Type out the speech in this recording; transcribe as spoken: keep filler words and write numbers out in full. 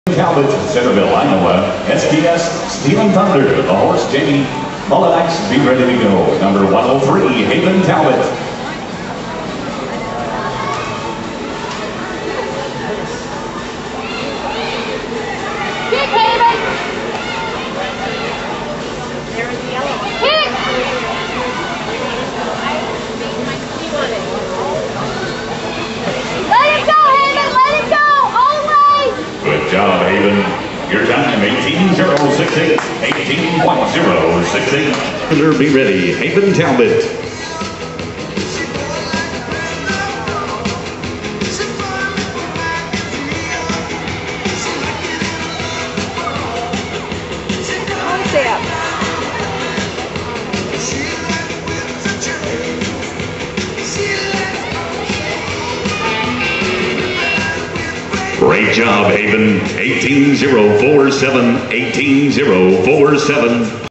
Talbot, Centerville, Iowa. S P S Stealing Thunder, the horse Jamie Mullinax, be ready to go. Number one oh three, Haven Talbot. Kick, Haven! There's the yellow. Kick! Let it go, Haven! Let it go! Always! Good job, Haven. Your time, eighteen oh six eight. eighteen oh six eight. Be ready, Haven Talbot. Great job, Haven. eighteen oh four seven. eighteen oh four seven.